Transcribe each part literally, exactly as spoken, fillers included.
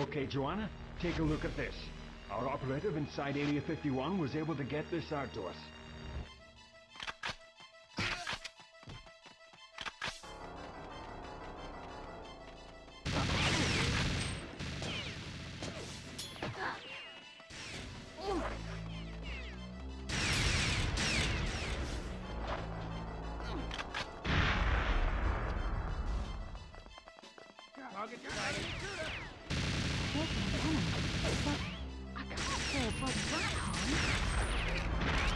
Okay, Joanna, take a look at this. Our operative inside Area fifty-one was able to get this out to us. Target sighted. There's an enemy, but I can't say it was that harm.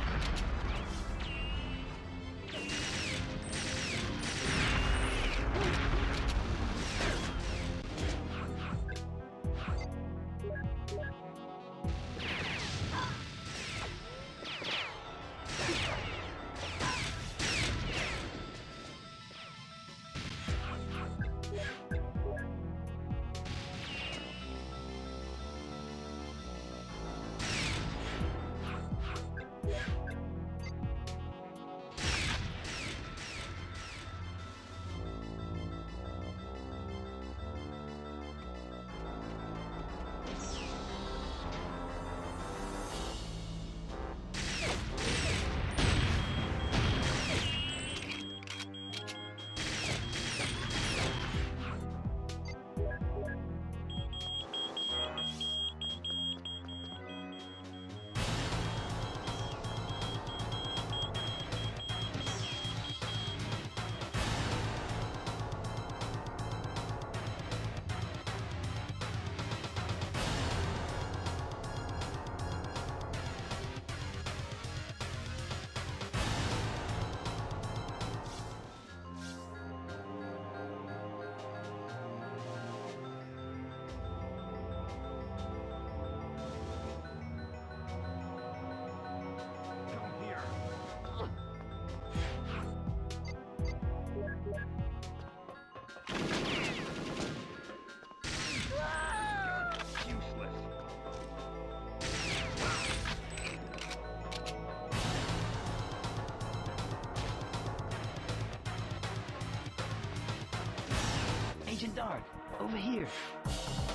Agent Dark, over here.